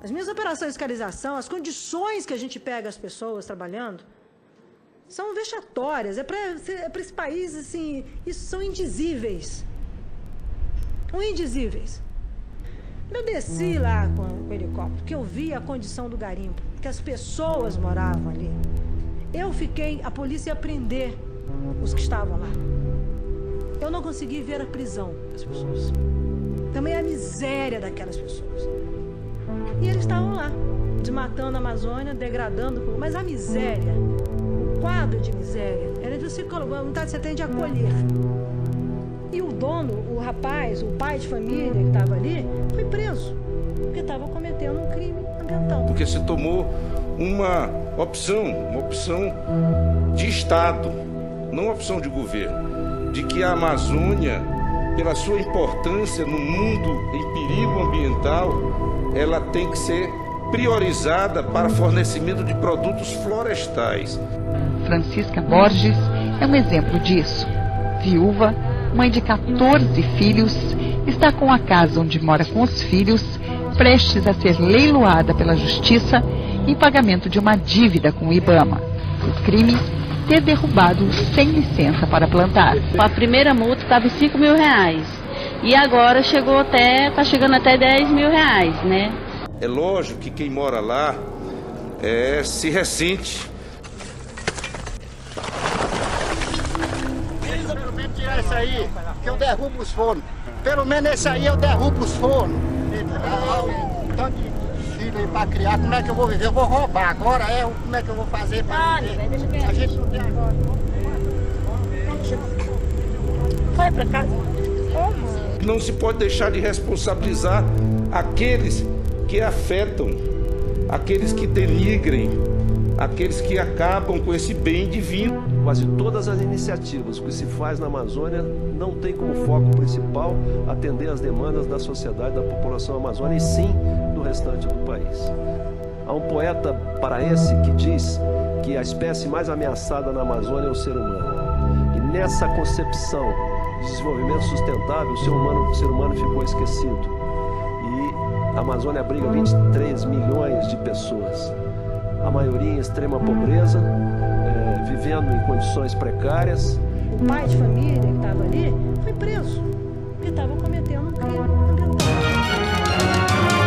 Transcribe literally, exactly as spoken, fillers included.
As minhas operações de fiscalização, as condições que a gente pega as pessoas trabalhando, são vexatórias. É para é para esse país, assim, isso são indizíveis. São indizíveis. Eu desci lá com, com o helicóptero, porque eu vi a condição do garimpo, que as pessoas moravam ali. Eu fiquei, a polícia ia prender os que estavam lá. Eu não consegui ver a prisão das pessoas. Também a miséria daquelas pessoas. E eles estavam lá, desmatando a Amazônia, degradando. Mas a miséria, o quadro de miséria, era de você colocar, vontade você tem de acolher. E o dono, o rapaz, o pai de família que estava ali, foi preso, porque estava cometendo um crime ambiental. Porque se tomou uma opção, uma opção de Estado, não uma opção de governo, de que a Amazônia, pela sua importância no mundo em perigo ambiental, ela tem que ser priorizada para fornecimento de produtos florestais. Francisca Borges é um exemplo disso. Viúva, mãe de quatorze filhos, está com a casa onde mora com os filhos, prestes a ser leiloada pela justiça em pagamento de uma dívida com o IBAMA. O crime, ter derrubado sem licença para plantar. A primeira multa estava em cinco mil reais e agora chegou até, está chegando até dez mil reais, né? É lógico que quem mora lá é, se ressente. Pelo menos tirar isso aí, que eu derrubo os fornos. Pelo menos esse aí eu derrubo os fornos. Tanto de filho aí para criar, como é que eu vou viver? Eu vou roubar agora, é, como é que eu vou fazer para viver? A gente não tem agora. Vai para casa. Não se pode deixar de responsabilizar aqueles que afetam, aqueles que denigrem, aqueles que acabam com esse bem divino. Quase todas as iniciativas que se faz na Amazônia não tem como foco principal atender às demandas da sociedade, da população amazônica e sim do restante do país. Há um poeta paraense que diz que a espécie mais ameaçada na Amazônia é o ser humano. E nessa concepção de desenvolvimento sustentável, o ser humano, o ser humano ficou esquecido. E a Amazônia abriga vinte e três milhões de pessoas, a maioria em extrema pobreza, é, vivendo em condições precárias. O pai de família que estava ali foi preso, porque estava cometendo um crime ambiental.